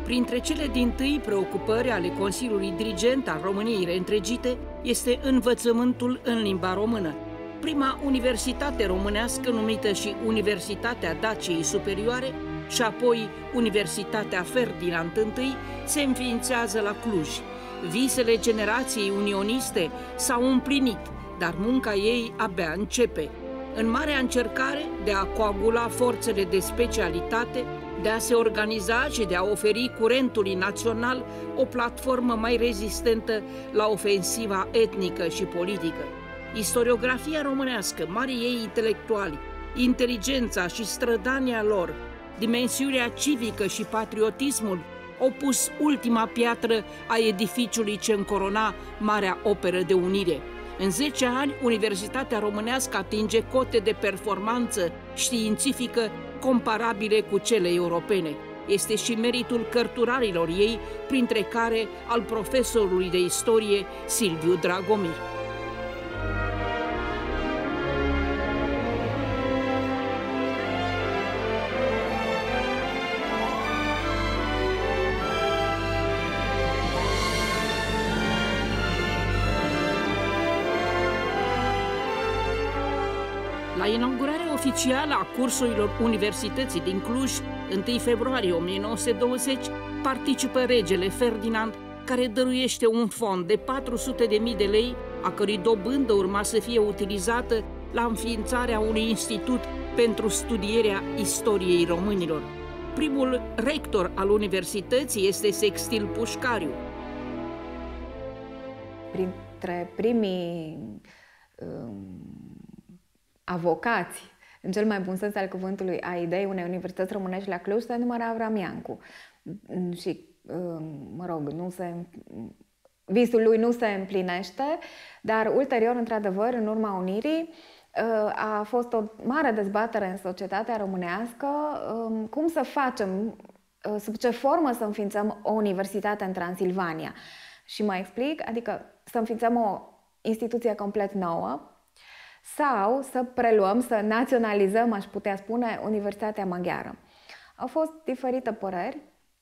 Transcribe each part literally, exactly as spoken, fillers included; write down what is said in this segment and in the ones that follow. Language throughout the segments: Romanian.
Printre cele dintâi preocupări ale Consiliului Dirigent al României Reîntregite este învățământul în limba română. Prima universitate românească, numită și Universitatea Daciei Superioare, și apoi Universitatea Ferdinand I, se înființează la Cluj. Visele generației unioniste s-au împlinit, dar munca ei abia începe. În marea încercare de a coagula forțele de specialitate, de a se organiza și de a oferi curentului național o platformă mai rezistentă la ofensiva etnică și politică. Istoriografia românească, marii ei intelectuali, inteligența și strădania lor, dimensiunea civică și patriotismul au pus ultima piatră a edificiului ce încorona marea operă de unire. În zece ani, Universitatea Românească atinge cote de performanță științifică comparabile cu cele europene. Este și meritul cărturarilor ei, printre care al profesorului de istorie Silviu Dragomir. La inaugurarea oficială a cursurilor Universității din Cluj, întâi februarie o mie nouă sute douăzeci, participă regele Ferdinand, care dăruiește un fond de patru sute de mii de lei, a cărui dobândă urma să fie utilizată la înființarea unui institut pentru studierea istoriei românilor. Primul rector al universității este Sextil Pușcariu. Printre primii um... avocați, în cel mai bun sens al cuvântului, a ideii unei universități românești la Cluj, se număra Avram Iancu. Și, mă rog, nu se, visul lui nu se împlinește, dar ulterior, într-adevăr, în urma unirii, a fost o mare dezbatere în societatea românească cum să facem, sub ce formă să înființăm o universitate în Transilvania. Și mă explic, adică să înființăm o instituție complet nouă, sau să preluăm, să naționalizăm, aș putea spune, Universitatea Maghiară. Au fost diferite păreri,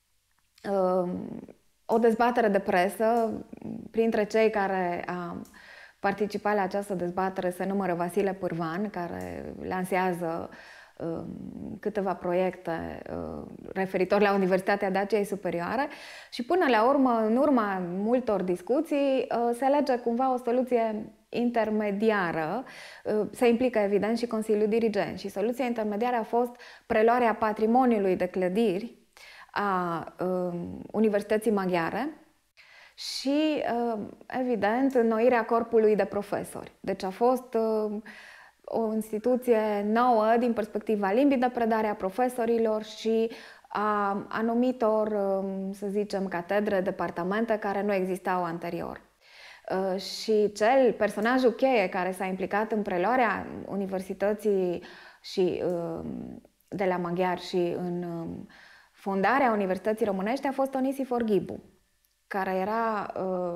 o dezbatere de presă, printre cei care a participat la această dezbatere se numără Vasile Pârvan, care lansează câteva proiecte referitor la Universitatea Daciei Superioare și până la urmă, în urma multor discuții, se alege cumva o soluție intermediară. Se implică evident și Consiliul Dirigent și soluția intermediară a fost preluarea patrimoniului de clădiri a Universității Maghiare și evident înnoirea corpului de profesori. Deci a fost o instituție nouă din perspectiva limbii de predare a profesorilor și a anumitor, să zicem, catedre, departamente care nu existau anterior. Și cel, personajul cheie care s-a implicat în preluarea universității și de la maghiar și în fondarea Universității Românești a fost Onisifor Ghibu, care era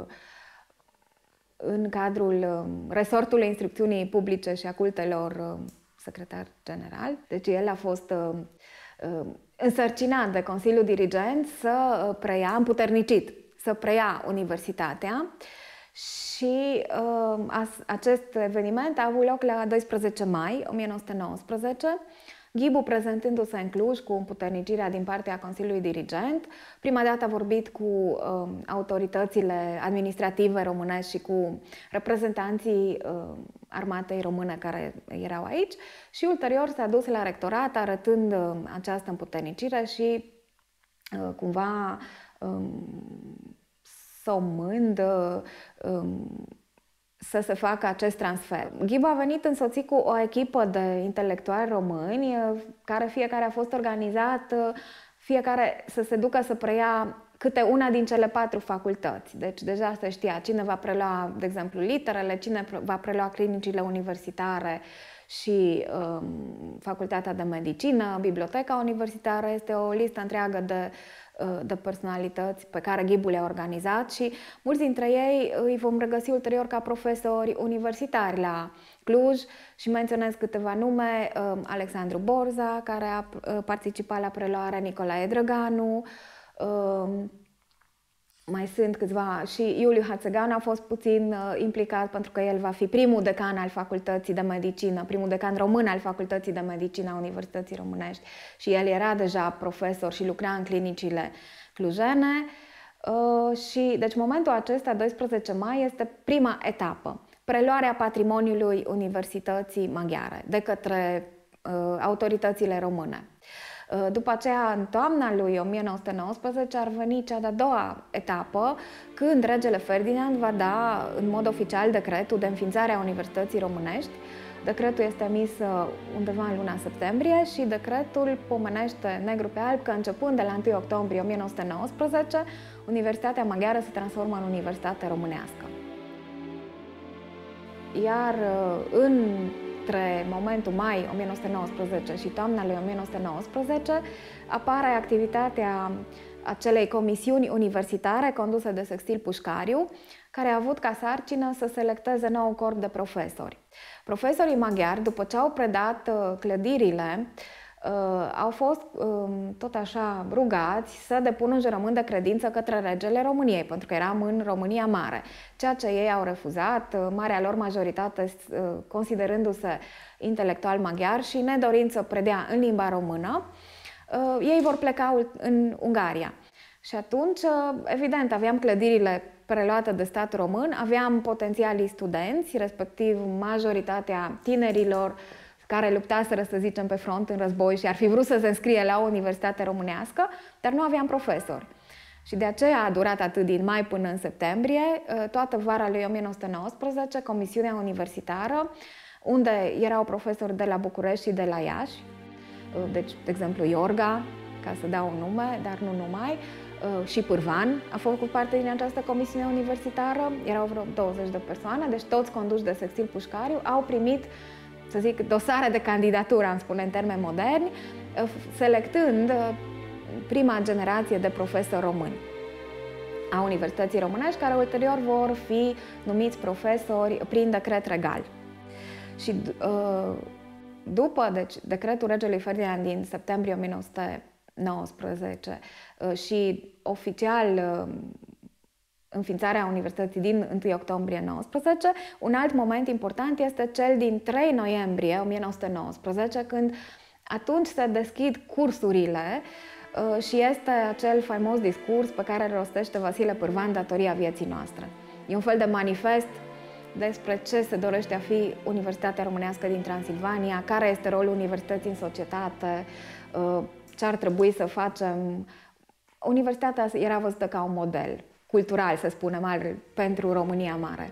în cadrul resortului instrucțiunii publice și a cultelor secretar general. Deci el a fost însărcinat de Consiliul Dirigent să preia, împuternicit, să preia universitatea și acest eveniment a avut loc la doisprezece mai o mie nouă sute nouăsprezece, Ghibu prezentându-se în Cluj cu împuternicirea din partea Consiliului Dirigent. Prima dată a vorbit cu uh, autoritățile administrative românești și cu reprezentanții uh, armatei române care erau aici și ulterior s-a dus la rectorat arătând uh, această împuternicire și uh, cumva um, somând uh, um, să se facă acest transfer. Ghibu a venit însoțit cu o echipă de intelectuali români, care fiecare a fost organizat, fiecare să se ducă să preia câte una din cele patru facultăți. Deci deja se știa cine va prelua, de exemplu, literele, cine va prelua clinicile universitare și um, facultatea de medicină, biblioteca universitară. Este o listă întreagă de de personalități pe care Ghibu le-a organizat și mulți dintre ei îi vom regăsi ulterior ca profesori universitari la Cluj și menționez câteva nume: Alexandru Borza, care a participat la preluare, Nicolae Drăganu, Mai sunt câțiva, și Iuliu Hațegan a fost puțin uh, implicat pentru că el va fi primul decan al Facultății de Medicină, primul decan român al Facultății de Medicină a Universității Românești și el era deja profesor și lucra în clinicile clujene. Uh, și deci momentul acesta, doisprezece mai, este prima etapă, preluarea patrimoniului Universității Maghiare de către uh, autoritățile române. După aceea, în toamna lui o mie nouă sute nouăsprezece, ar veni cea de-a doua etapă, când regele Ferdinand va da în mod oficial decretul de înființare a Universității Românești. Decretul este emis undeva în luna septembrie și decretul pomenește negru pe alb că începând de la întâi octombrie o mie nouă sute nouăsprezece, Universitatea Maghiară se transformă în Universitate Românească. Iar în între momentul mai o mie nouă sute nouăsprezece și toamna lui o mie nouă sute nouăsprezece apare activitatea acelei comisiuni universitare conduse de Sextil Pușcariu, care a avut ca sarcină să selecteze nou corp de profesori. Profesorii maghiari, după ce au predat clădirile, au fost tot așa rugați să depună un jurământ de credință către regele României, pentru că eram în România Mare, ceea ce ei au refuzat, marea lor majoritate considerându-se intelectual maghiar și nedorind să predea în limba română, ei vor pleca în Ungaria. Și atunci, evident, aveam clădirile preluate de statul român, aveam potențialii studenți, respectiv majoritatea tinerilor care luptaseră, să zicem, pe front în război și ar fi vrut să se înscrie la o universitate românească, dar nu aveam profesori. Și de aceea a durat atât din mai până în septembrie, toată vara lui o mie nouă sute nouăsprezece, comisiunea universitară, unde erau profesori de la București și de la Iași, deci, de exemplu, Iorga, ca să dau un nume, dar nu numai, și Pârvan a făcut parte din această comisiune universitară, erau vreo douăzeci de persoane, deci toți conduși de Sextil Pușcariu au primit, să zic, dosare de candidatură, am spune în termeni moderni, selectând prima generație de profesori români a Universității Românești, care ulterior vor fi numiți profesori prin decret regal. Și după deci, decretul regelui Ferdinand din septembrie o mie nouă sute nouăsprezece și oficial înființarea Universității din întâi octombrie nouăsprezece, un alt moment important este cel din trei noiembrie o mie nouă sute nouăsprezece, când atunci se deschid cursurile și este acel faimos discurs pe care îl rostește Vasile Pârvan, Datoria vieții noastre. E un fel de manifest despre ce se dorește a fi Universitatea Românească din Transilvania, care este rolul universității în societate, ce ar trebui să facem. Universitatea era văzută ca un model cultural, să spunem, pentru România Mare.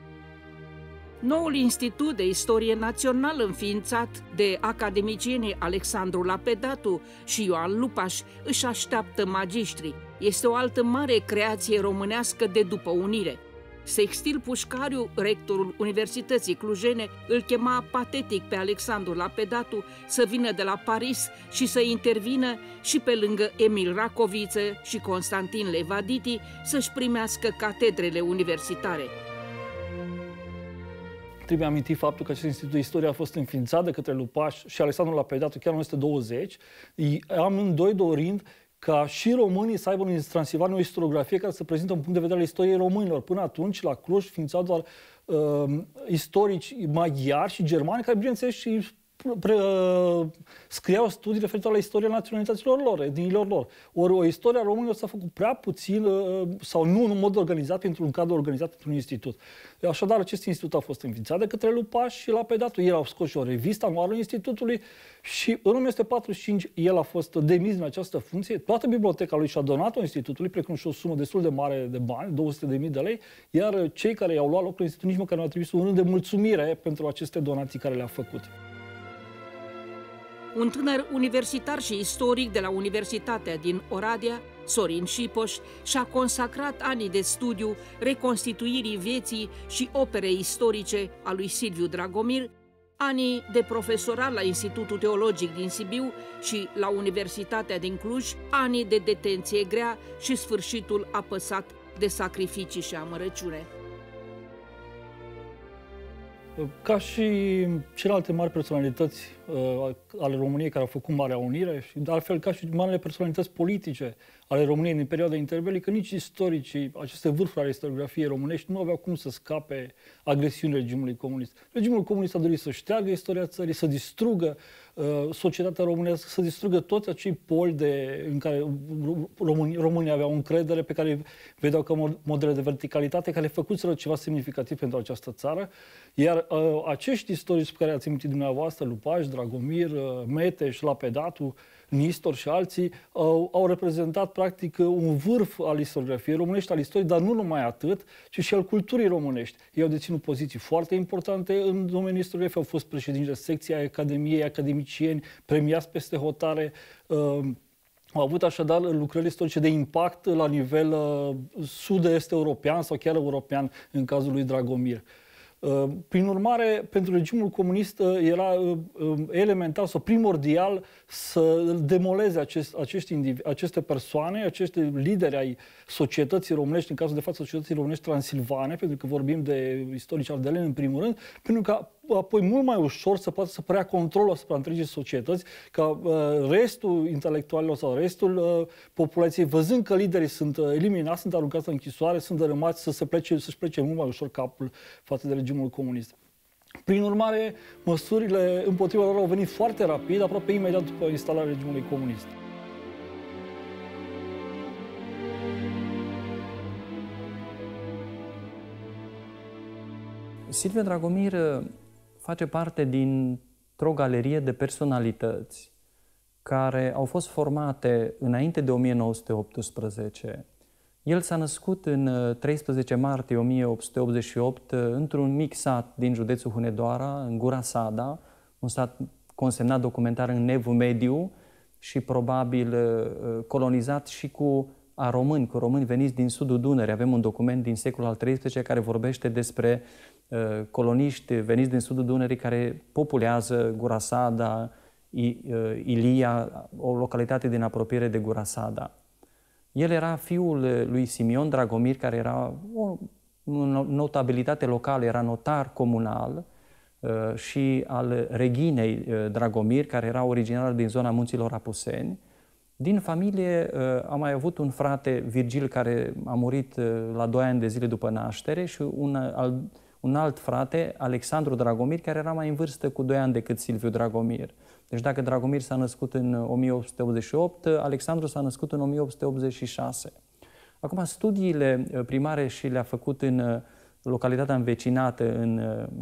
Noul Institut de Istorie Națională, înființat de academicienii Alexandru Lapedatu și Ioan Lupaș, își așteaptă magiștri. Este o altă mare creație românească de după unire. Sextil Pușcariu, rectorul Universității Clujene, îl chema patetic pe Alexandru Lapedatu să vină de la Paris și să intervină și pe lângă Emil Racoviță și Constantin Levaditi să-și primească catedrele universitare. Trebuie amintit faptul că acest Institut de Istorie a fost înființat de către Lupaș și Alexandru Lapedatu chiar în o mie nouă sute douăzeci, amândoi dorind ca și românii să aibă în Transilvania o istoriografie care să prezintă un punct de vedere al istoriei românilor. Până atunci, la Cluj, ființau doar uh, istorici maghiari și germani, care, bineînțeles, și pre, uh, scriau studii referitoare la istoria naționalităților lor, etniilor lor. Ori o istoria românilor s-a făcut prea puțin, uh, sau nu în mod organizat, pentru un cadru organizat pentru un institut. Așadar, acest institut a fost înființat de către Lupaș și Lapedatu. Ei au scos și o revistă anuală institutului și în o mie nouă sute patruzeci și cinci el a fost demis în această funcție. Toată biblioteca lui și-a donat-o institutului, precum și o sumă destul de mare de bani, două sute de mii de lei, iar cei care i-au luat locul institutului nici măcar nu au trimis un rând de mulțumire pentru aceste donații care le-a făcut. Un tânăr universitar și istoric de la Universitatea din Oradea, Sorin Șipoș, și-a consacrat anii de studiu reconstituirii vieții și operei istorice a lui Silviu Dragomir, anii de profesorat la Institutul Teologic din Sibiu și la Universitatea din Cluj, anii de detenție grea și sfârșitul apăsat de sacrificii și amărăciune. Ca și celelalte mari personalități uh, ale României care au făcut Marea Unire și de altfel ca și marile personalități politice ale României din perioada interbelică, nici istoricii, aceste vârfuri ale istoriografiei românești nu aveau cum să scape agresiunii regimului comunist. Regimul comunist a dorit să șteargă istoria țării, să distrugă uh, societatea românească, să distrugă toți acei poli de, în care românii, românii aveau încredere, pe care vedeau ca modele de verticalitate, care făcuseră ceva semnificativ pentru această țară. Iar uh, acești istorici pe care ați amintit dumneavoastră, Lupaș, Dragomir, uh, Meteș, Lapedatu, Nistor și alții, uh, au reprezentat practic un vârf al istoriografiei românești, al istoriei, dar nu numai atât, ci și al culturii românești. Ei au deținut poziții foarte importante în domeniul istoriografiei, au fost președinți de secția Academiei, academicieni, premiați peste hotare, uh, au avut așadar lucrări istorice de impact la nivel uh, sud-est european sau chiar european în cazul lui Dragomir. Prin urmare, pentru regimul comunist era elementar sau primordial să demoleze acest, acești indivizi, aceste persoane, acești lideri ai societății românești, în cazul de față societății românești transilvane, pentru că vorbim de istorici ardeleni în primul rând, pentru că apoi mult mai ușor să poată să preia controlul asupra întregii societăți, ca uh, restul intelectualilor sau restul uh, populației, văzând că liderii sunt uh, eliminați, sunt aruncați în închisoare, sunt dărâmați, să se plece, să-și plece mult mai ușor capul față de regimul comunist. Prin urmare, măsurile împotriva lor au venit foarte rapid, aproape imediat după instalarea regimului comunist. Silviu Dragomir face parte dintr-o galerie de personalități care au fost formate înainte de o mie nouă sute optsprezece. El s-a născut în treisprezece martie o mie opt sute optzeci și opt într-un mic sat din județul Hunedoara, în Gura Sada, un sat consemnat documentar în Evul Mediu și probabil colonizat și cu a români, cu români veniți din sudul Dunării. Avem un document din secolul al treisprezecelea care vorbește despre uh, coloniști veniți din sudul Dunării care populează Gura Sada, I, uh, Ilia, o localitate din apropiere de Gura Sada. El era fiul lui Simion Dragomir, care era o notabilitate locală, era notar comunal, uh, și al reginei uh, Dragomir, care era originară din zona Munților Apuseni. Din familie a mai avut un frate, Virgil, care a murit la doi ani de zile după naștere și un, al, un alt frate, Alexandru Dragomir, care era mai în vârstă cu doi ani decât Silviu Dragomir. Deci dacă Dragomir s-a născut în o mie opt sute optzeci și opt, Alexandru s-a născut în o mie opt sute optzeci și șase. Acum, studiile primare și le-a făcut în localitatea învecinată, în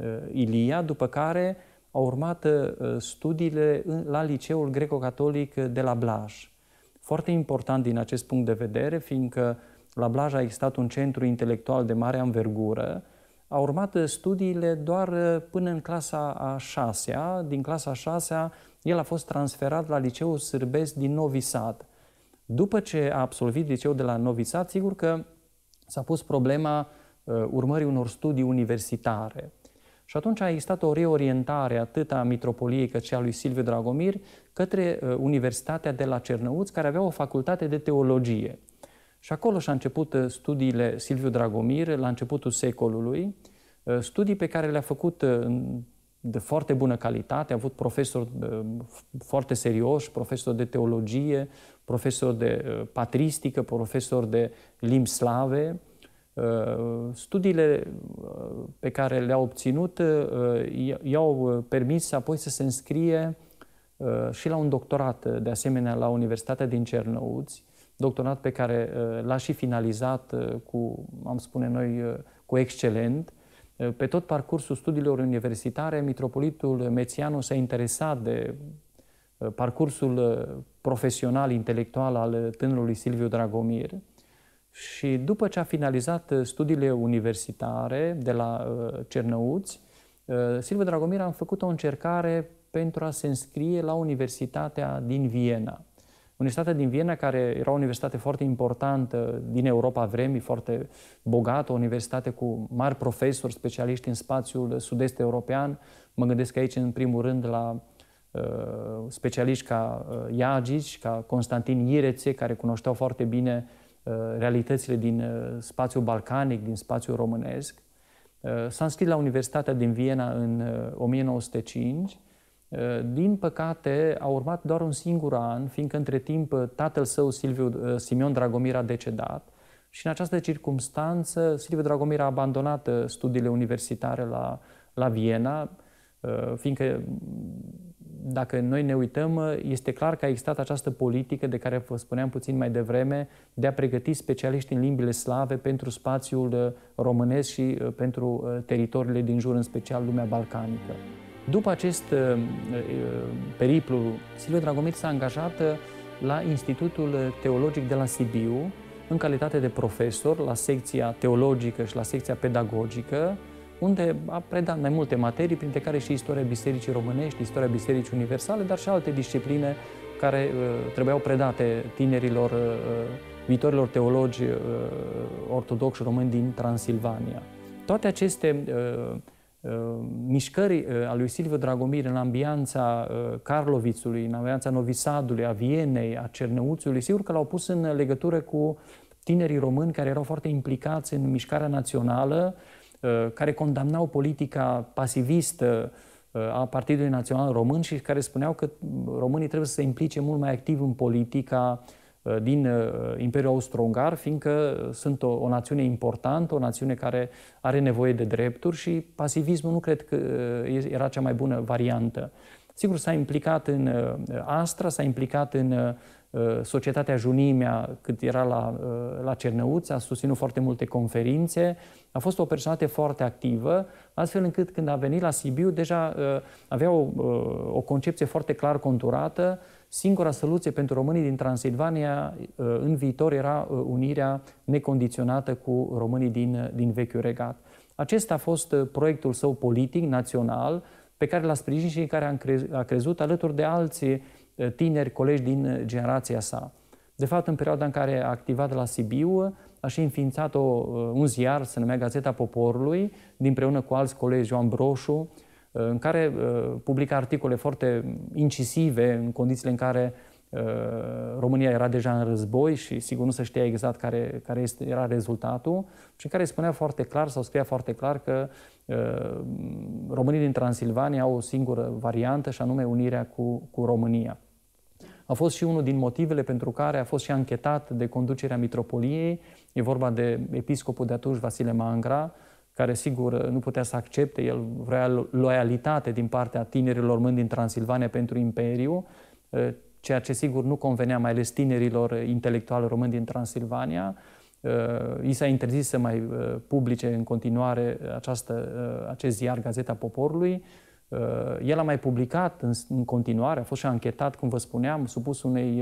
Ilia, după care au urmat studiile la Liceul Greco-Catolic de la Blaj. Foarte important din acest punct de vedere, fiindcă la Blaj a existat un centru intelectual de mare anvergură, a urmat studiile doar până în clasa a șasea. Din clasa a șasea, el a fost transferat la Liceul Sârbesc din Novi Sad. După ce a absolvit liceul de la Novi Sad, sigur că s-a pus problema uh, urmării unor studii universitare. Și atunci a existat o reorientare atât a Mitropoliei cât și a lui Silviu Dragomir către uh, Universitatea de la Cernăuți, care avea o facultate de teologie. Și acolo și-a început uh, studiile Silviu Dragomir la începutul secolului, uh, studii pe care le-a făcut uh, de foarte bună calitate, a avut profesori uh, foarte serioși, profesori de teologie, profesori de uh, patristică, profesori de limbi slave. Studiile pe care le-au obținut i-au permis apoi să se înscrie și la un doctorat, de asemenea la Universitatea din Cernăuți, doctorat pe care l-a și finalizat cu, am spune noi, cu excelent. Pe tot parcursul studiilor universitare, mitropolitul Mețianu s-a interesat de parcursul profesional, intelectual al tânărului Silviu Dragomir. Și după ce a finalizat studiile universitare de la uh, Cernăuți, uh, Silviu Dragomir a făcut o încercare pentru a se înscrie la Universitatea din Viena. Universitatea din Viena, care era o universitate foarte importantă din Europa vremii, foarte bogată, o universitate cu mari profesori, specialiști în spațiul sud-est european. Mă gândesc aici, în primul rând, la uh, specialiști ca uh, Iagici, ca Constantin Irețe, care cunoșteau foarte bine realitățile din spațiul balcanic, din spațiul românesc. S-a înscris la Universitatea din Viena în o mie nouă sute cinci. Din păcate, a urmat doar un singur an, fiindcă între timp tatăl său, Silviu Simion Dragomir, a decedat. Și în această circumstanță, Silviu Dragomir a abandonat studiile universitare la, la Viena, fiindcă, dacă noi ne uităm, este clar că a existat această politică de care vă spuneam puțin mai devreme, de a pregăti specialiști în limbile slave pentru spațiul românesc și pentru teritoriile din jur, în special lumea balcanică. După acest periplu, Silviu Dragomir s-a angajat la Institutul Teologic de la Sibiu, în calitate de profesor la secția teologică și la secția pedagogică, unde a predat mai multe materii, printre care și istoria Bisericii Românești, istoria Bisericii Universale, dar și alte discipline care uh, trebuiau predate tinerilor, uh, viitorilor teologi uh, ortodoxi români din Transilvania. Toate aceste uh, uh, mișcări uh, a lui Silviu Dragomir în ambianța uh, Karlovițului, în ambianța Novisadului, a Vienei, a Cernăuțiului, sigur că l-au pus în legătură cu tinerii români care erau foarte implicați în mișcarea națională, care condamnau politica pasivistă a Partidului Național Român și care spuneau că românii trebuie să se implice mult mai activ în politica din Imperiul Austro-Ungar, fiindcă sunt o, o națiune importantă, o națiune care are nevoie de drepturi și pasivismul nu cred că era cea mai bună variantă. Sigur, s-a implicat în Astra, s-a implicat în Societatea Junimea, cât era la, la Cernăuți, a susținut foarte multe conferințe, a fost o persoană foarte activă, astfel încât când a venit la Sibiu, deja avea o, o concepție foarte clar conturată. Singura soluție pentru românii din Transilvania în viitor era unirea necondiționată cu românii din, din vechiul regat. Acesta a fost proiectul său politic, național, pe care l-a sprijinit și în care a, crez, a crezut alături de alții tineri, colegi din generația sa. De fapt, în perioada în care a activat la Sibiu, a și înființat o, un ziar, se numea Gazeta Poporului, împreună cu alți colegi, Ioan Broșu, în care uh, publica articole foarte incisive în condițiile în care uh, România era deja în război și sigur nu se știa exact care, care este, era rezultatul și în care spunea foarte clar sau scria foarte clar că uh, românii din Transilvania au o singură variantă și anume unirea cu, cu România. A fost și unul din motivele pentru care a fost și anchetat de conducerea mitropoliei. E vorba de episcopul de atunci, Vasile Mangra, care sigur nu putea să accepte, el vrea loialitate din partea tinerilor români din Transilvania pentru Imperiu, ceea ce sigur nu convenea mai ales tinerilor intelectuali români din Transilvania. I s-a interzis să mai publice în continuare această, acest ziar, Gazeta Poporului. El a mai publicat în, în continuare, a fost și anchetat, cum vă spuneam, supus unei,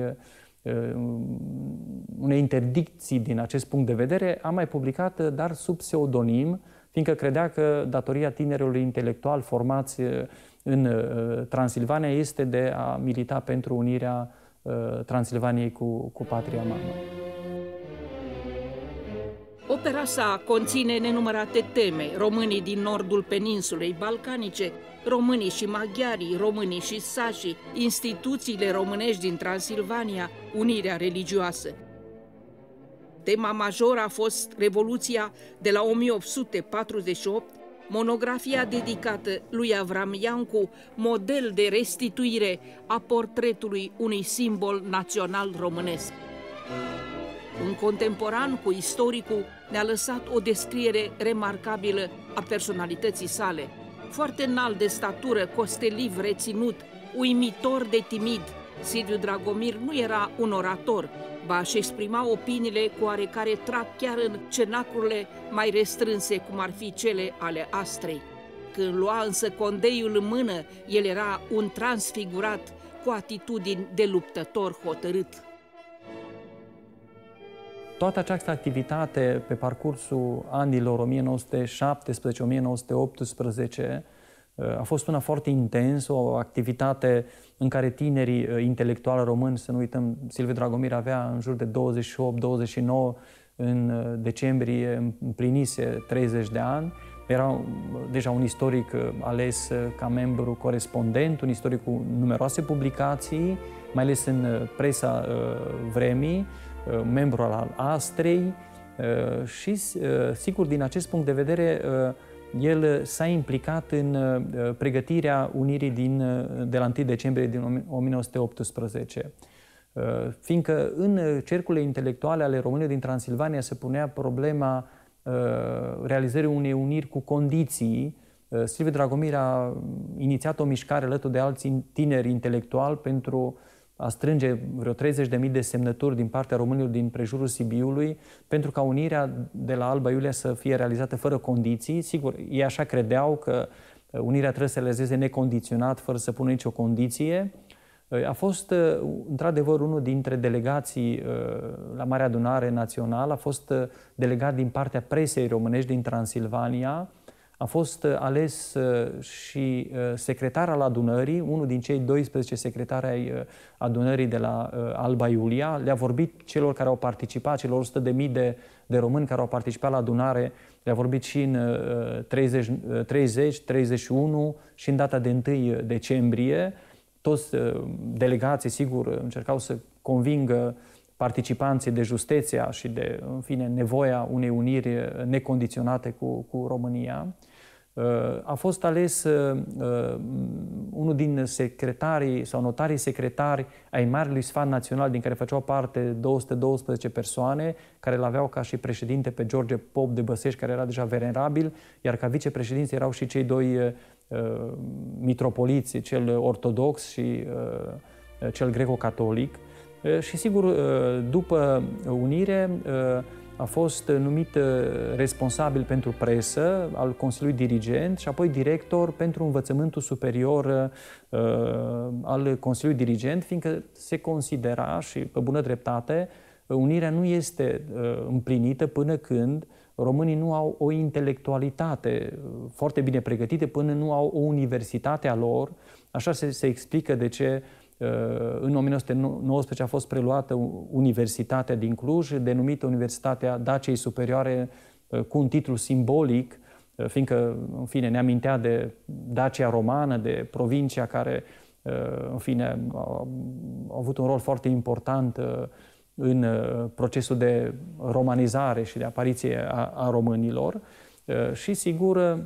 unei interdicții din acest punct de vedere, a mai publicat, dar sub pseudonim, fiindcă credea că datoria tinerilor intelectuali formați în Transilvania este de a milita pentru unirea Transilvaniei cu, cu patria mamă. Opera sa conține nenumărate teme: românii din nordul peninsulei balcanice, românii și maghiarii, românii și sașii, instituțiile românești din Transilvania, unirea religioasă. Tema majoră a fost Revoluția de la o mie opt sute patruzeci și opt, monografia dedicată lui Avram Iancu, model de restituire a portretului unui simbol național românesc. Un contemporan cu istoricul ne-a lăsat o descriere remarcabilă a personalității sale. Foarte înalt de statură, costeliv, reținut, uimitor de timid, Silviu Dragomir nu era un orator, ba își exprima opiniile cu oarecare trag chiar în cenacurile mai restrânse, cum ar fi cele ale Astrei. Când lua însă condeiul în mână, el era un transfigurat cu atitudini de luptător hotărât. Toată această activitate pe parcursul anilor o mie nouă sute șaptesprezece - o mie nouă sute optsprezece a fost una foarte intensă, o activitate în care tinerii intelectuali români, să nu uităm, Silviu Dragomir avea în jur de douăzeci și opt - douăzeci și nouă, în decembrie împlinise treizeci de ani, era deja un istoric ales ca membru corespondent, un istoric cu numeroase publicații, mai ales în presa vremii, membru al Astrei și, sigur, din acest punct de vedere, El s-a implicat în pregătirea unirii din, de la întâi decembrie din o mie nouă sute optsprezece. Fiindcă în cercurile intelectuale ale românilor din Transilvania se punea problema realizării unei uniri cu condiții, Silviu Dragomir a inițiat o mișcare alături de alți tineri intelectuali pentru a strânge vreo treizeci de mii de semnături din partea românilor din prejurul Sibiului pentru ca unirea de la Alba Iulia să fie realizată fără condiții. Sigur, ei așa credeau că unirea trebuie să se realizeze necondiționat, fără să pună nicio condiție. A fost, într-adevăr, unul dintre delegații la Marea Adunare Națională, a fost delegat din partea presei românești din Transilvania, a fost ales și secretar al adunării, unul din cei doisprezece secretari ai adunării de la Alba Iulia. Le-a vorbit celor care au participat, celor o sută de mii de, de români care au participat la adunare, le-a vorbit și în treizeci, treizeci, treizeci și unu și în data de întâi decembrie. Toți delegații, sigur, încercau să convingă participanții de justeția și de, în fine, nevoia unei uniri necondiționate cu, cu România. A fost ales uh, unul din secretarii sau notarii secretari ai Marelui Sfat Național, din care făceau parte două sute douăsprezece persoane, care îl aveau ca și președinte pe George Pop de Băsești, care era deja venerabil, iar ca vicepreședinți erau și cei doi uh, mitropoliți, cel ortodox și uh, cel greco-catolic. Uh, și sigur, uh, după unire, uh, a fost numit responsabil pentru presă al Consiliului Dirigent și apoi director pentru învățământul superior uh, al Consiliului Dirigent, fiindcă se considera, și pe bună dreptate, unirea nu este uh, împlinită până când românii nu au o intelectualitate foarte bine pregătită, până nu au o universitate a lor. Așa se, se explică de ce în o mie nouă sute nouăsprezece a fost preluată Universitatea din Cluj, denumită Universitatea Daciei Superioare, cu un titlu simbolic, fiindcă, în fine, ne amintea de Dacia romană, de provincia care, în fine, a avut un rol foarte important în procesul de romanizare și de apariție a, a românilor. Și, sigur,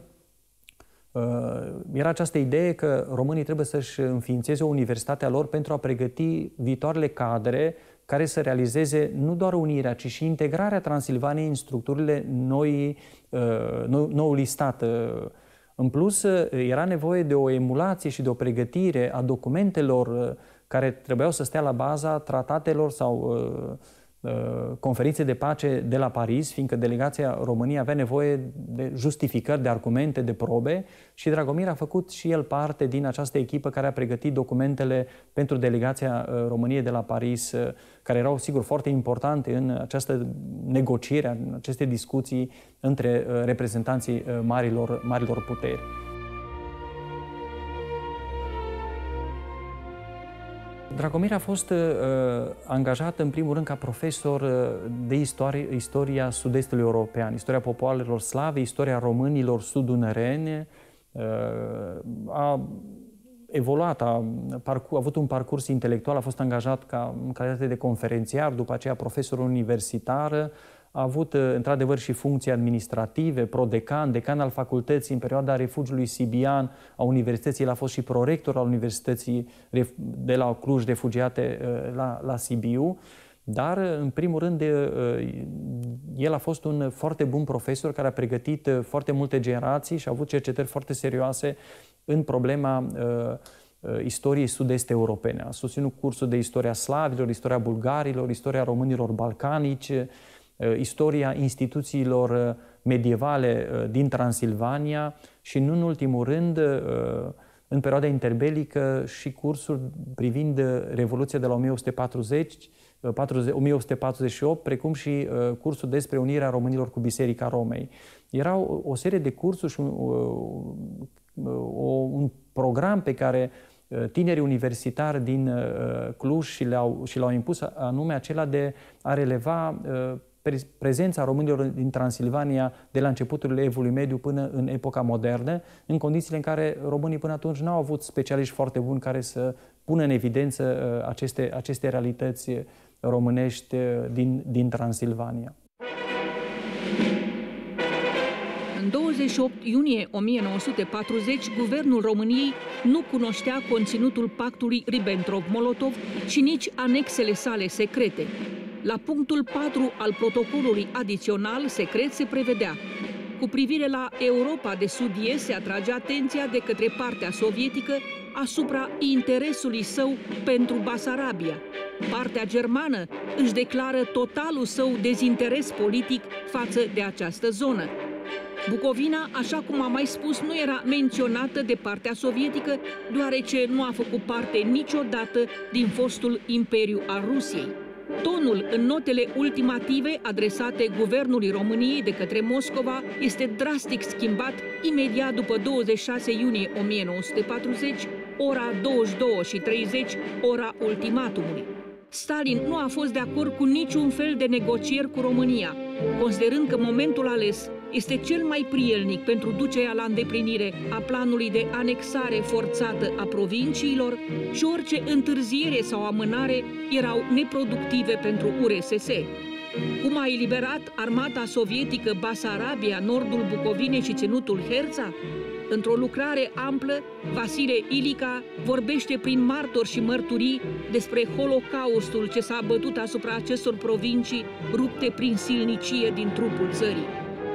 era această idee că românii trebuie să-și înființeze o universitate a lor pentru a pregăti viitoarele cadre care să realizeze nu doar unirea, ci și integrarea Transilvaniei în structurile noi, noului stat. În plus, era nevoie de o emulație și de o pregătire a documentelor care trebuiau să stea la baza tratatelor sau conferințe de pace de la Paris, fiindcă delegația României avea nevoie de justificări, de argumente, de probe, și Dragomir a făcut și el parte din această echipă care a pregătit documentele pentru delegația României de la Paris, care erau, sigur, foarte importante în această negociere, în aceste discuții între reprezentanții marilor, marilor puteri. Dragomir a fost uh, angajat în primul rând ca profesor de istorie, istoria sud-estului european, istoria popoarelor slave, istoria românilor sud-dunăreni. Uh, a evoluat, a, parcurs, a avut un parcurs intelectual, a fost angajat ca, în calitate de conferențiar, după aceea profesor universitar. A avut, într-adevăr, și funcții administrative, prodecan, decan al facultății în perioada refugiului sibian a universității. El a fost și prorector al Universității de la Cluj, refugiate la, la Sibiu. Dar, în primul rând, el a fost un foarte bun profesor care a pregătit foarte multe generații și a avut cercetări foarte serioase în problema istoriei sud-est europene. A susținut cursuri de istoria slavilor, istoria bulgarilor, istoria românilor balcanici, istoria instituțiilor medievale din Transilvania și, nu în ultimul rând, în perioada interbelică, și cursuri privind Revoluția de la o mie opt sute patruzeci, o mie opt sute patruzeci și opt, precum și cursul despre unirea românilor cu Biserica Romei. Era o, o serie de cursuri și un, o, un program pe care tinerii universitari din Cluj și le-au, și l-au impus, anume acela de a releva prezența românilor din Transilvania de la începuturile Evului Mediu până în epoca modernă, în condițiile în care românii până atunci n-au avut specialiști foarte buni care să pună în evidență aceste, aceste realități românești din, din Transilvania. În douăzeci și opt iunie o mie nouă sute patruzeci, guvernul României nu cunoștea conținutul pactului Ribbentrop-Molotov și nici anexele sale secrete. La punctul patru al protocolului adițional secret se prevedea: cu privire la Europa de Sud-Est se atrage atenția de către partea sovietică asupra interesului său pentru Basarabia. Partea germană își declară totalul său dezinteres politic față de această zonă. Bucovina, așa cum am mai spus, nu era menționată de partea sovietică, deoarece nu a făcut parte niciodată din fostul Imperiu al Rusiei. Tonul în notele ultimative adresate Guvernului României de către Moscova este drastic schimbat imediat după douăzeci și șase iunie o mie nouă sute patruzeci, ora douăzeci și două și treizeci, ora ultimatumului. Stalin nu a fost de acord cu niciun fel de negocieri cu România, considerând că momentul ales este cel mai prielnic pentru ducerea la îndeplinire a planului de anexare forțată a provinciilor și orice întârziere sau amânare erau neproductive pentru U R S S. Cum a eliberat armata sovietică Basarabia, nordul Bucovinei și ținutul Herța? Într-o lucrare amplă, Vasile Ilica vorbește prin martori și mărturii despre holocaustul ce s-a bătut asupra acestor provincii rupte prin silnicie din trupul țării.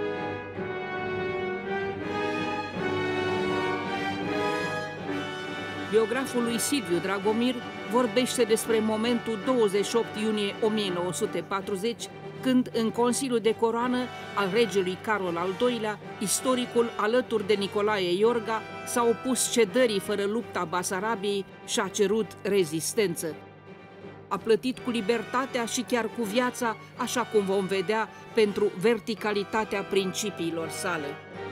Biograful lui Silviu Dragomir vorbește despre momentul douăzeci și opt iunie o mie nouă sute patruzeci, când în Consiliul de Coroană al regelui Carol al doilea, istoricul, alături de Nicolae Iorga, s-a opus cedării fără lupta Basarabiei și a cerut rezistență. A plătit cu libertatea și chiar cu viața, așa cum vom vedea, pentru verticalitatea principiilor sale.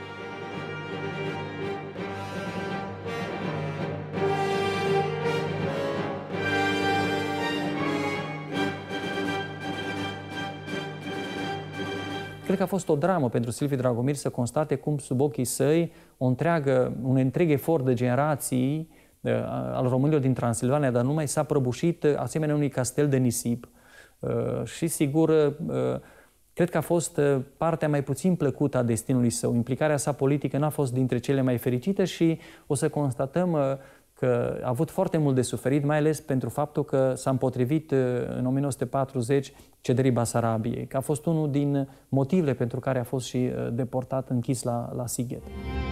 Cred că a fost o dramă pentru Silviu Dragomir să constate cum sub ochii săi o întreagă, un întreg efort de generații uh, al românilor din Transilvania, dar numai s-a prăbușit uh, asemenea unui castel de nisip. Uh, și sigur, uh, cred că a fost uh, partea mai puțin plăcută a destinului său. Implicarea sa politică n-a fost dintre cele mai fericite și o să constatăm uh, că a avut foarte mult de suferit, mai ales pentru faptul că s-a împotrivit în o mie nouă sute patruzeci cederii Basarabiei, că a fost unul din motivele pentru care a fost și deportat, închis la, la Sighet.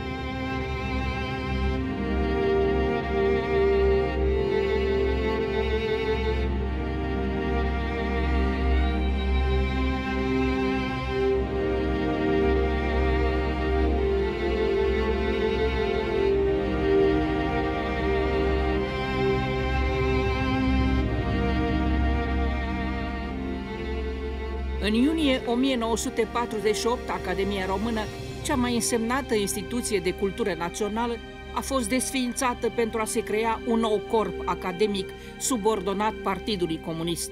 În iunie o mie nouă sute patruzeci și opt, Academia Română, cea mai însemnată instituție de cultură națională, a fost desființată pentru a se crea un nou corp academic subordonat Partidului Comunist.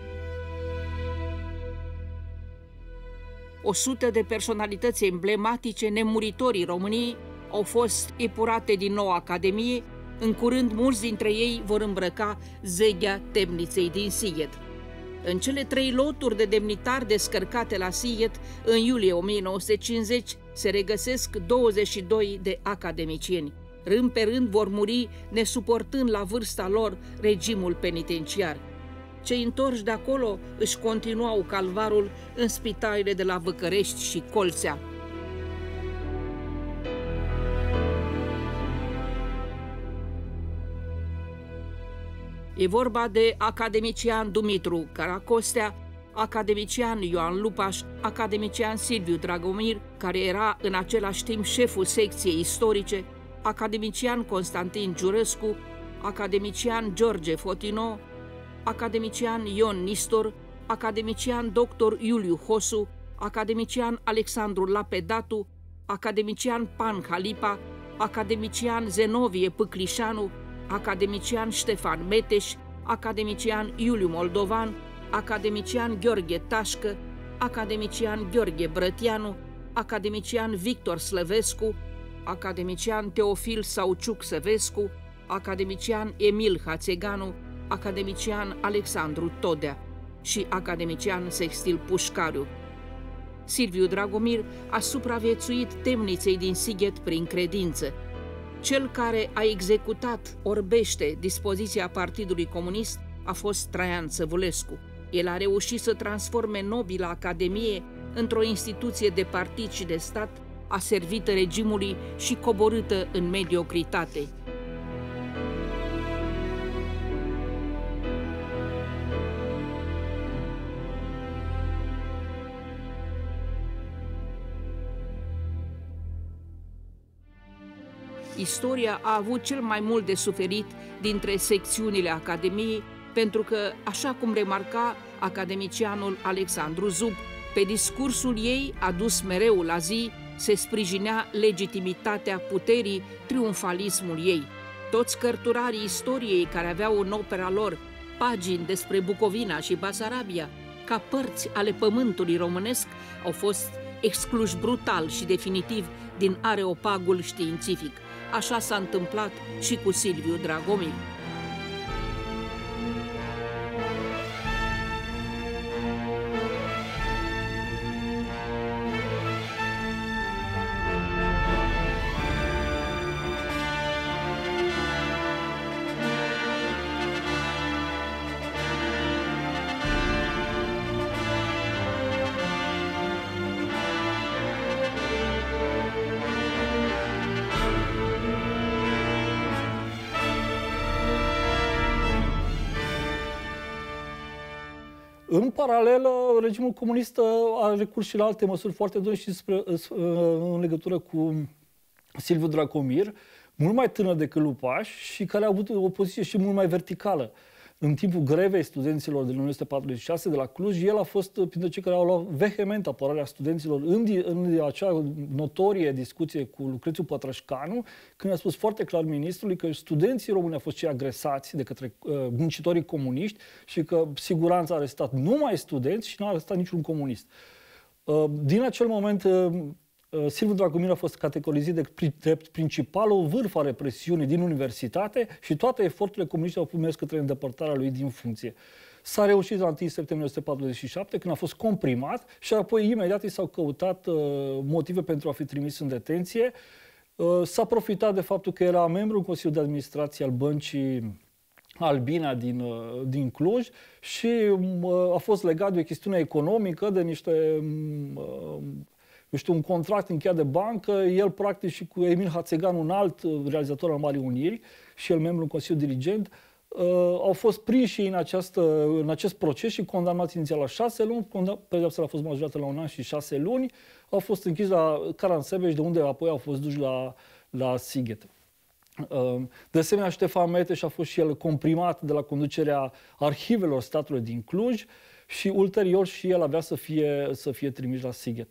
O sută de personalități emblematice, nemuritorii României, au fost epurate din nou Academie. În curând, mulți dintre ei vor îmbrăca zeghea temniței din Sighet. În cele trei loturi de demnitari descărcate la Sighet, în iulie o mie nouă sute cincizeci, se regăsesc douăzeci și doi de academicieni. Rând pe rând vor muri, nesuportând la vârsta lor regimul penitenciar. Cei întorși de acolo își continuau calvarul în spitalele de la Văcărești și Colțea. E vorba de academician Dumitru Caracostea, academician Ioan Lupaș, academician Silviu Dragomir, care era în același timp șeful secției istorice, academician Constantin Giurescu, academician George Fotino, academician Ion Nistor, academician doctor Iuliu Hosu, academician Alexandru Lapedatu, academician Pan Halipa, academician Zenovie Pâclișanu, academician Ștefan Meteș, academician Iuliu Moldovan, academician Gheorghe Tașcă, academician Gheorghe Brătianu, academician Victor Slăvescu, academician Teofil Sauciuc Săvescu, academician Emil Hațeganu, academician Alexandru Todea și academician Sextil Pușcariu. Silviu Dragomir a supraviețuit temniței din Sighet prin credință. Cel care a executat orbește dispoziția Partidului Comunist a fost Traian Săvulescu. El a reușit să transforme nobila Academie într-o instituție de partid și de stat, aservită regimului și coborâtă în mediocritate. Istoria a avut cel mai mult de suferit dintre secțiunile Academiei, pentru că, așa cum remarca academicianul Alexandru Zub, pe discursul ei adus mereu la zi se sprijinea legitimitatea puterii, triumfalismul ei. Toți cărturarii istoriei care aveau în opera lor pagini despre Bucovina și Basarabia, ca părți ale pământului românesc, au fost excluși brutal și definitiv din areopagul științific. Așa s-a întâmplat și cu Silviu Dragomir. În paralel, regimul comunist a recurs și la alte măsuri foarte dure și spre, în legătură cu Silviu Dragomir, mult mai tânăr decât Lupaș și care a avut o poziție și mult mai verticală. În timpul grevei studenților din o mie nouă sute patruzeci și șase de la Cluj, el a fost printre cei care au luat vehement apărarea studenților în, în acea notorie discuție cu Lucrețiu Pătrășcanu, când a spus foarte clar ministrului că studenții români au fost cei agresați de către uh, muncitorii comuniști și că siguranța a arestat numai studenți și nu a arestat niciun comunist. Uh, din acel moment, uh, Silviu Dragomir a fost categorizat de drept principalul vârf al represiunii din universitate și toate eforturile comuniste au mers către îndepărtarea lui din funcție. S-a reușit la întâi septembrie o mie nouă sute patruzeci și șapte, când a fost comprimat și apoi imediat i s-au căutat uh, motive pentru a fi trimis în detenție. Uh, s-a profitat de faptul că era membru în Consiliul de Administrație al Băncii Albina din, uh, din Cluj și uh, a fost legat de o chestiune economică, de niște... Uh, Eu știu, un contract încheiat de bancă, el practic și cu Emil Hațegan, un alt realizator al Marii Uniri și el membru în Consiliul Dirigent, uh, au fost prinși în, această, în acest proces și condamnați inițial la șase luni, pedeapsa a fost majorată la un an și șase luni, au fost închiși la Caransebeș, de unde apoi au fost duși la, la Sighet. Uh, de asemenea, Ștefan Meteș a fost și el comprimat de la conducerea arhivelor statului din Cluj și ulterior și el avea să fie, să fie trimis la Sighet.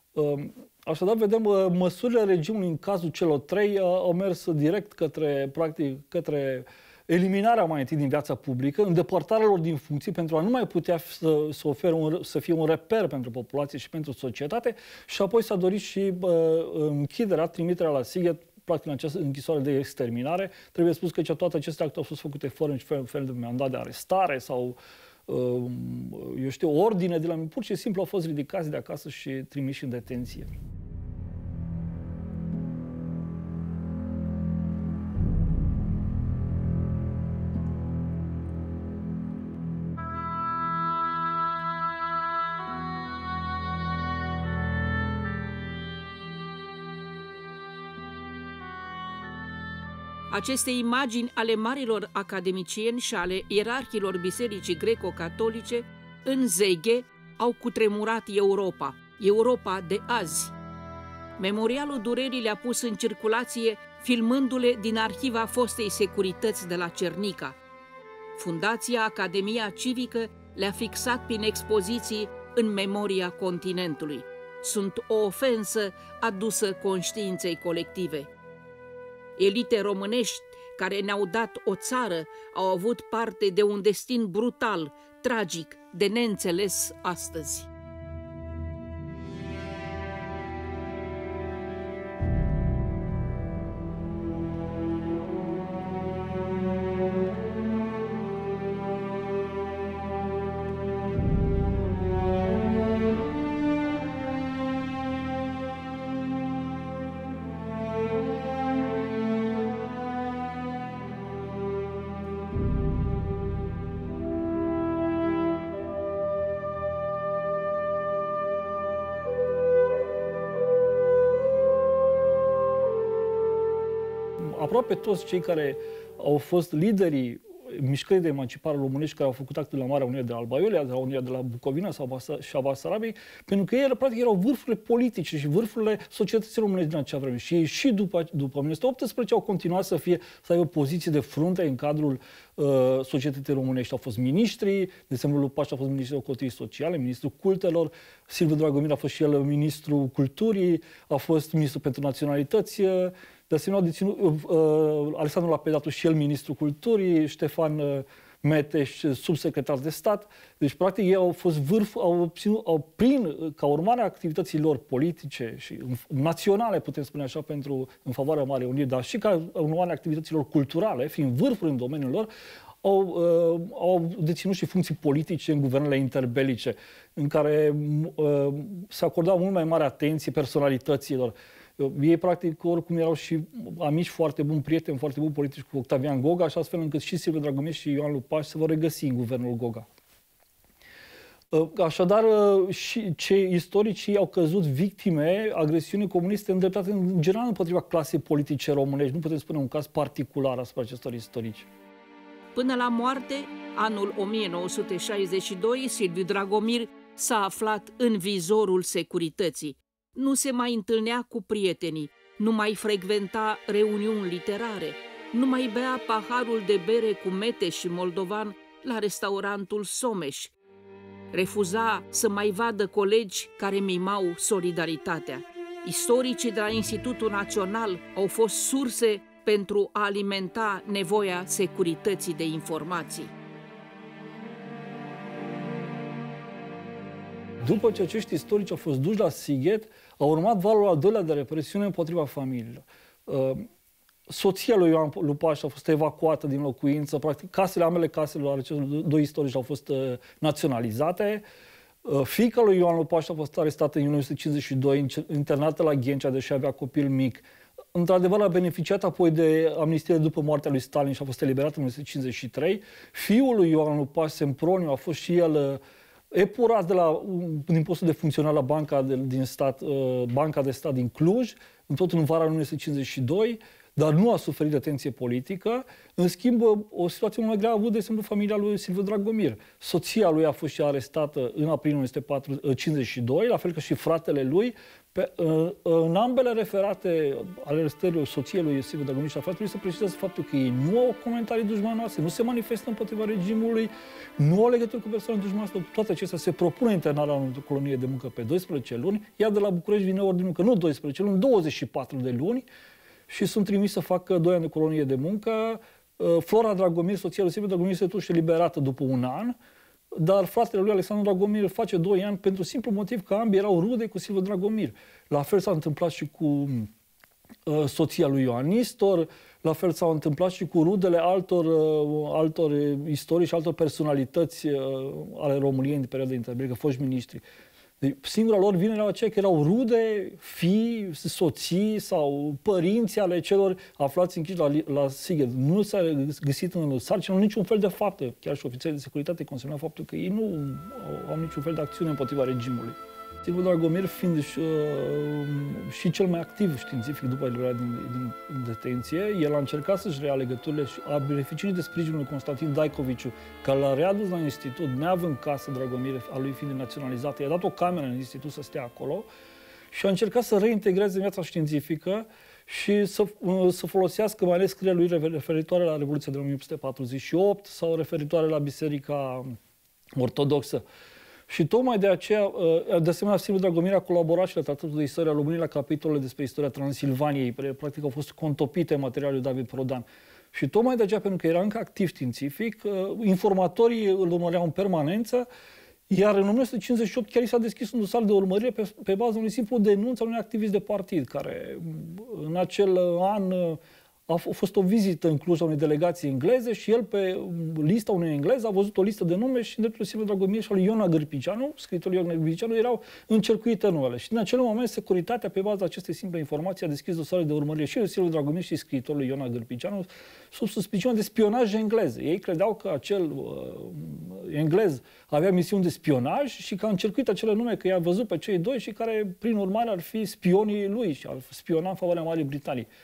Așadar, vedem, măsurile regimului în cazul celor trei au mers direct către, practic, către eliminarea mai întâi din viața publică, îndepărtarea lor din funcții pentru a nu mai putea să, să, ofere un, să fie un reper pentru populație și pentru societate și apoi s-a dorit și uh, închiderea, trimiterea la Sighet, practic în această închisoare de exterminare. Trebuie spus că toate aceste acte au fost făcute fără nici fel, fel de mandat de arestare sau eu știu, ordine de la mine, pur și simplu au fost ridicați de acasă și trimiși în detenție. Aceste imagini ale marilor academicieni și ale ierarhilor bisericii greco-catolice în Zeghe au cutremurat Europa, Europa de azi. Memorialul Durerii le-a pus în circulație filmându-le din arhiva fostei securități de la Cernica. Fundația Academia Civică le-a fixat prin expoziții în memoria continentului. Sunt o ofensă adusă conștiinței colective. Elite românești care ne-au dat o țară au avut parte de un destin brutal, tragic, de neînțeles astăzi. aproape toți cei care au fost liderii mișcării de emancipare românești care au făcut acte la Marea Uniune de la Alba Iulia, de la Uniunea de la Bucovina sau și a Basarabiei, pentru că ei, practic, erau vârfurile politice și vârfurile societății românești din acea vreme. Și ei și după, după o mie nouă sute optsprezece au continuat să fie, să aibă poziții de frunte în cadrul uh, societății românești. Au fost miniștri, de exemplu, Lupaș a fost ministrul Ocolirii Sociale, ministrul Cultelor, Silviu Dragomir a fost și el ministrul Culturii, a fost ministrul pentru Naționalități. De asemenea, au deținut uh, Alexandru Lapedatu și el ministrul Culturii, Ștefan uh, Meteș, subsecretar de stat. Deci, practic, ei au fost vârf, au obținut, au, prin, ca urmare a activității lor politice și naționale, putem spune așa, pentru, în favoarea Marii Uniri, dar și ca urmare a activităților culturale, fiind vârfuri în domeniul lor, au, uh, au deținut și funcții politice în guvernele interbelice, în care uh, se acorda mult mai mare atenție personalităților. Ei, practic, oricum erau și amici foarte buni, prieteni foarte buni politici cu Octavian Goga, și astfel încât și Silviu Dragomir și Ioan Lupaș se vor regăsi în guvernul Goga. Așadar, și cei istoricii au căzut victime agresiunii comuniste îndreptate în general împotriva clasei politice românești. Nu putem spune un caz particular asupra acestor istorici. Până la moarte, anul o mie nouă sute șaizeci și doi, Silviu Dragomir s-a aflat în vizorul securității. Nu se mai întâlnea cu prietenii, nu mai frecventa reuniuni literare, nu mai bea paharul de bere cu Meteș și Moldovan la restaurantul Someș. Refuza să mai vadă colegi care mimau solidaritatea. Istoricii de la Institutul Național au fost surse pentru a alimenta nevoia securității de informații. După ce acești istorici au fost duși la Sighet, a urmat valul al doilea de represiune împotriva familiilor. Soția lui Ioan Lupaș a fost evacuată din locuință, practic casele, ambele casele acestor doi istorici au fost naționalizate. Fiica lui Ioan Lupaș a fost arestată în o mie nouă sute cincizeci și doi, internată la Ghencea, deși avea copil mic. Într-adevăr, a beneficiat apoi de amnistie după moartea lui Stalin și a fost eliberat în o mie nouă sute cincizeci și trei. Fiul lui Ioan Lupaș, Semproniu, a fost și el epurat de la, din postul de funcționar la Banca de, din stat, Banca de Stat din Cluj, tot în vara o mie nouă sute cincizeci și doi, dar nu a suferit de atenție politică. În schimb, o situație mult mai grea a avut, de exemplu, familia lui Silviu Dragomir. Soția lui a fost și arestată în aprilie o mie nouă sute cincizeci și doi, la fel ca și fratele lui. Pe, în ambele referate ale arestării soției lui Silviu Dragomir și a fratelui se precizează faptul că ei nu au comentarii dușmanoase, nu se manifestă împotriva regimului, nu au legătură cu persoane dușmanoase. Toate acestea se propune internarea într-o colonie de muncă pe doisprezece luni, iar de la București vine ordinul că nu doisprezece luni, douăzeci și patru de luni, și sunt trimis să facă doi ani de colonie de muncă. Flora Dragomir, soția lui Silviu Dragomir, este totuși eliberată după un an, dar fratele lui Alexandru Dragomir face doi ani pentru simplu motiv că ambii erau rude cu Silviu Dragomir. La fel s-a întâmplat și cu uh, soția lui Ioan Nistor, la fel s-a întâmplat și cu rudele altor, uh, altor istorici și altor personalități uh, ale României în perioada interbelică, foști miniștri. Singura lor vine la aceea că erau rude, fii, soții sau părinți ale celor aflați închiși la, la Sighet. Nu s-a găsit în sarcină niciun fel de faptă. Chiar și ofițerii de securitate consemnau faptul că ei nu au, au niciun fel de acțiune împotriva regimului. Silviu Dragomir fiind și, uh, și cel mai activ științific după eliberarea din, din detenție, el a încercat să-și rea legăturile și a beneficiat de sprijinul lui Constantin Daikoviciu, care l-a readus la institut, neavând casă Dragomir, a lui fiind naționalizată. I-a dat o cameră în institut să stea acolo și a încercat să reintegreze viața științifică și să, uh, să folosească mai ales scrierile lui referitoare la Revoluția de o mie opt sute patruzeci și opt sau referitoare la Biserica Ortodoxă. Și tocmai de aceea, de asemenea, Silviu Dragomir a colaborat și la Tratatul de Istoria României la capitolele despre istoria Transilvaniei. Practic au fost contopite materialul David Prodan. Și tocmai de aceea, pentru că era încă activ științific, informatorii îl urmăreau în permanență, iar în o mie nouă sute cincizeci și opt chiar i s-a deschis un dosar de urmărire pe, pe baza unui simplu denunț al unui activist de partid, care în acel an a fost o vizită în Cluj a unei delegații engleze și el, pe lista unui englez, a văzut o listă de nume și dreptul Silviu Dragomir și al lui Ion Gârpicianu, scriitorul Ion Gârpicianu, erau încercuite numele. Și în acel moment, securitatea, pe baza acestei simple informații, a deschis dosarul de urmărire și lui Silviu Dragomir și scriitorul Ion Gârpicianu sub suspiciune de spionaj englez. Ei credeau că acel uh, englez avea misiuni de spionaj și că a încercuit acele nume, că i-a văzut pe cei doi și care, prin urmare, ar fi spionii lui și ar spiona în favoarea Marii Britanii.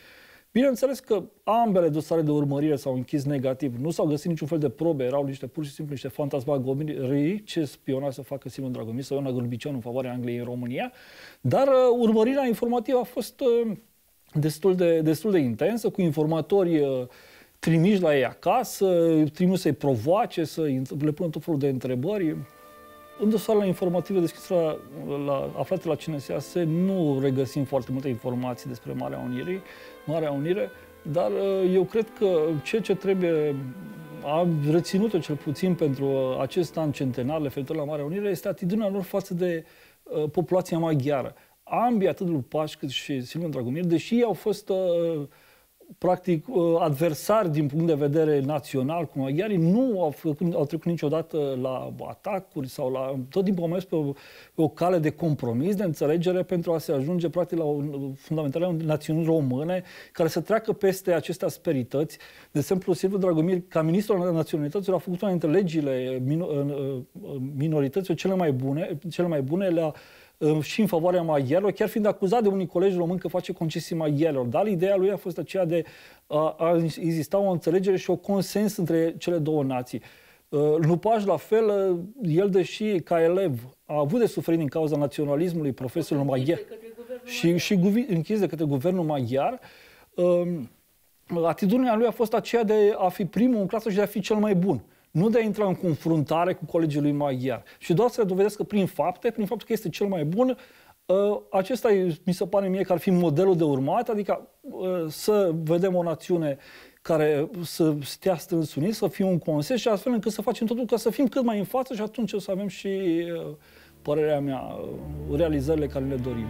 Bineînțeles că ambele dosare de urmărire s-au închis negativ. Nu s-au găsit niciun fel de probe, erau niște pur și simplu niște fantasmagorii ce spiona să facă Silviu Dragomir sau Ioana Gâlbicianu în favoarea Angliei în România, dar uh, urmărirea informativă a fost uh, destul, de, destul de intensă, cu informatori uh, trimiși la ei acasă, trimiși să-i provoace, să le pună tot felul de întrebări. În dosarele informative deschise la, la, aflate la C N S A S nu regăsim foarte multe informații despre Marea Unire, Marea Unire, dar eu cred că ceea ce trebuie, a reținut-o cel puțin pentru acest an centenar referitor la Marea Unire, este atitudinea lor față de uh, populația maghiară. Ambii, atât Lupaș cât și Silviu Dragomir, deși au fost uh, practic adversari din punct de vedere național cu maghiarii, nu au, făcut, au trecut niciodată la atacuri sau la... Tot timpul au mers pe o, pe o cale de compromis, de înțelegere pentru a se ajunge practic la o fundamentare a națiunii române care să treacă peste aceste asperități. De exemplu, Silviu Dragomir, ca ministru al naționalităților, a făcut una dintre legile minorităților cele mai bune, cele mai bune le-a și în favoarea maghiarilor, chiar fiind acuzat de unii colegi români că face concesii maghiarilor. Dar ideea lui a fost aceea de a, a exista o înțelegere și o consens între cele două nații. Lupaș, la fel, el, deși ca elev a avut de suferit din cauza naționalismului profesorilor maghiari și, și închis de către guvernul maghiar, atitudinea lui a fost aceea de a fi primul în clasă și de a fi cel mai bun. Nu de a intra în confruntare cu colegii lui maghiar. Și doar să le dovedesc prin fapte, prin faptul că este cel mai bun, acesta mi se pare mie că ar fi modelul de urmat, adică să vedem o națiune care să stea strâns unit, să fie un consens și astfel încât să facem totul ca să fim cât mai în față și atunci o să avem și, părerea mea, realizările care le dorim.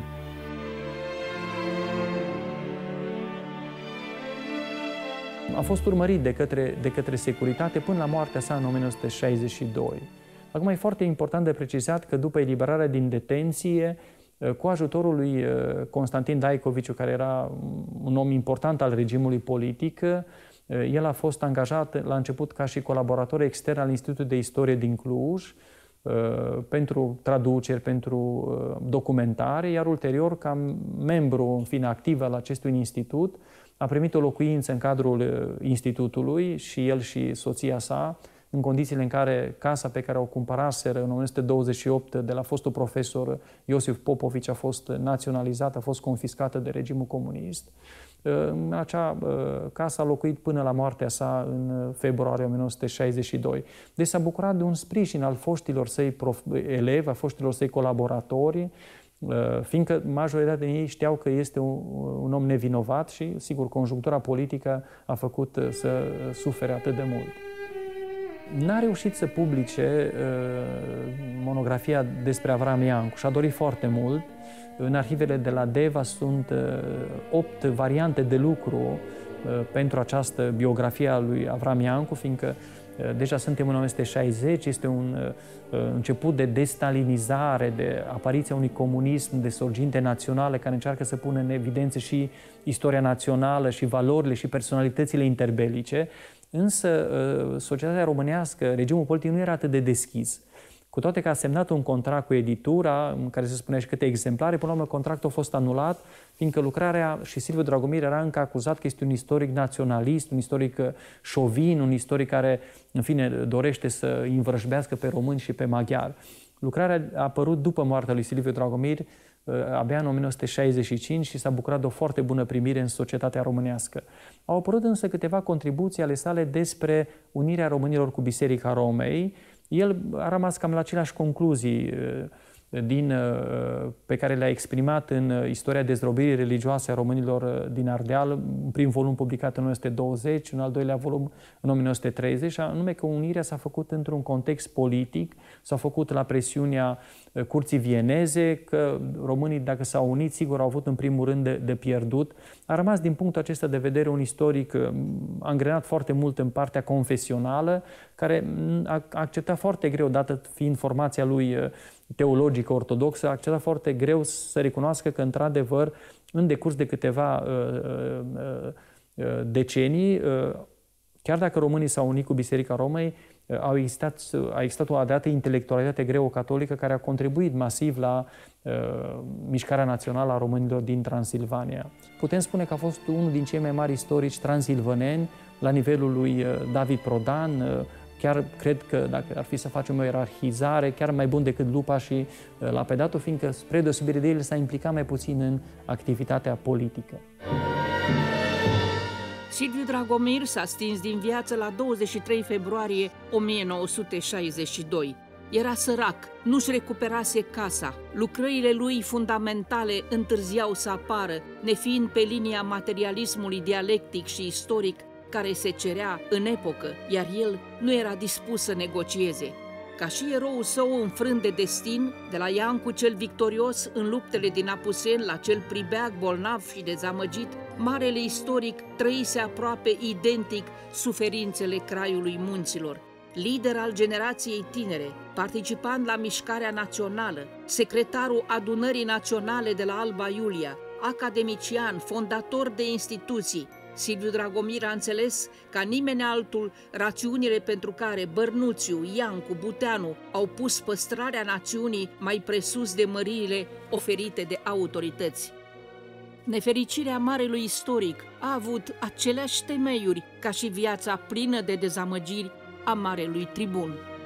A fost urmărit de către, de către securitate până la moartea sa în o mie nouă sute șaizeci și doi. Acum e foarte important de precizat că după eliberarea din detenție, cu ajutorul lui Constantin Daikoviciu, care era un om important al regimului politic, el a fost angajat la început ca și colaborator extern al Institutului de Istorie din Cluj, pentru traduceri, pentru documentare, iar ulterior, ca membru, în fine, activ al acestui institut, a primit o locuință în cadrul institutului și el și soția sa, în condițiile în care casa pe care o cumpăraseră în o mie nouă sute douăzeci și opt de la fostul profesor Iosif Popovici a fost naționalizată, a fost confiscată de regimul comunist. În acea casă a locuit până la moartea sa în februarie o mie nouă sute șaizeci și doi. Deci s-a bucurat de un sprijin al foștilor săi elevi, a foștilor săi colaboratori, fiindcă majoritatea din ei știau că este un, un om nevinovat și, sigur, conjunctura politică a făcut să sufere atât de mult. N-a reușit să publice uh, monografia despre Avram Iancu și a dorit foarte mult. În arhivele de la Deva sunt uh, opt variante de lucru uh, pentru această biografie a lui Avram Iancu, fiindcă uh, deja suntem în o mie nouă sute șaizeci, este un uh, început de destalinizare, de apariția unui comunism, de sorginte naționale care încearcă să pună în evidență și istoria națională și valorile și personalitățile interbelice. Însă societatea românească, regimul politic nu era atât de deschis. Cu toate că a semnat un contract cu editura, în care se spunea și câte exemplare, până la urmă contractul a fost anulat, fiindcă lucrarea și Silviu Dragomir era încă acuzat că este un istoric naționalist, un istoric șovin, un istoric care, în fine, dorește să învrăjbească pe români și pe maghiari. Lucrarea a apărut după moartea lui Silviu Dragomir, abia în o mie nouă sute șaizeci și cinci și s-a bucurat de o foarte bună primire în societatea românească. Au apărut însă câteva contribuții ale sale despre unirea românilor cu Biserica Romei. El a rămas cam la aceleași concluzii din, pe care le-a exprimat în Istoria dezrobirii religioase a românilor din Ardeal, un prim volum publicat în o mie nouă sute douăzeci, un al doilea volum în o mie nouă sute treizeci, anume că unirea s-a făcut într-un context politic, s-a făcut la presiunea curții vieneze, că românii, dacă s-au unit, sigur au avut în primul rând de, de pierdut. A rămas din punctul acesta de vedere un istoric angrenat foarte mult în partea confesională, care a acceptat foarte greu, dată fiind formația lui teologică ortodoxă, a acceptat foarte greu să recunoască că, într-adevăr, în decurs de câteva uh, uh, decenii, uh, chiar dacă românii s-au unit cu Biserica Romei, au existat, a existat o adevărată intelectualitate greo-catolică care a contribuit masiv la uh, mișcarea națională a românilor din Transilvania. Putem spune că a fost unul din cei mai mari istorici transilvaneni la nivelul lui David Prodan. Uh, chiar cred că, dacă ar fi să facem o ierarhizare, chiar mai bun decât Lupa și uh, Lapedato, fiindcă, spre deosebire de el, s-a implicat mai puțin în activitatea politică. Silviu Dragomir s-a stins din viață la douăzeci și trei februarie o mie nouă sute șaizeci și doi. Era sărac, nu-și recuperase casa, lucrările lui fundamentale întârziau să apară, nefiind pe linia materialismului dialectic și istoric care se cerea în epocă, iar el nu era dispus să negocieze. Ca și eroul său înfrânt de destin, de la Iancu cel victorios în luptele din Apuseni la cel pribeag, bolnav și dezamăgit, marele istoric trăise aproape identic suferințele Craiului Munților. Lider al generației tinere, participant la mișcarea națională, secretarul Adunării Naționale de la Alba Iulia, academician, fondator de instituții, Silviu Dragomir a înțeles ca nimeni altul rațiunile pentru care Bărnuțiu, Iancu, Buteanu au pus păstrarea națiunii mai presus de măriile oferite de autorități. Nefericirea marelui istoric a avut aceleași temeiuri ca și viața plină de dezamăgiri a marelui tribun.